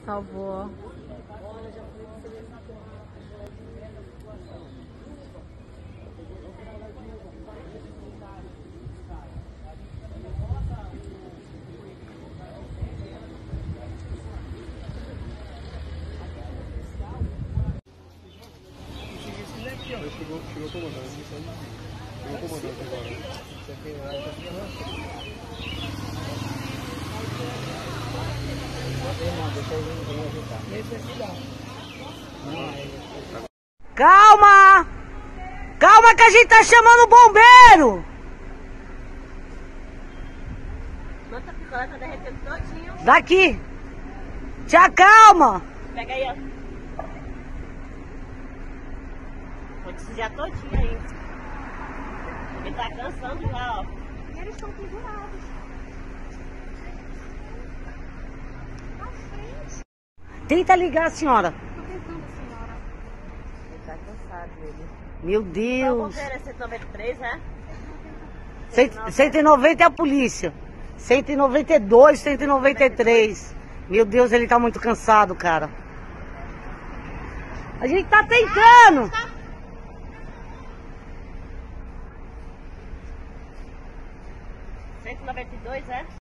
salvou. Chegou o comandante. Chegou o comandante agora. Calma! Calma que a gente tá chamando o bombeiro! Manta picolé tá derretendo todinho. Daqui! Te acalma! Pega aí, ó. Vou desviar todinho aí. Ele tá cansando já, ó. E eles estão pendurados. Na frente. Tenta ligar a senhora. Tô tentando, senhora. Ele tá cansado, ele. Meu Deus! Vamos ver, é 193, né? 190 é a polícia. 192, 193. Meu Deus, ele tá muito cansado, cara. A gente tá tentando. 192, é?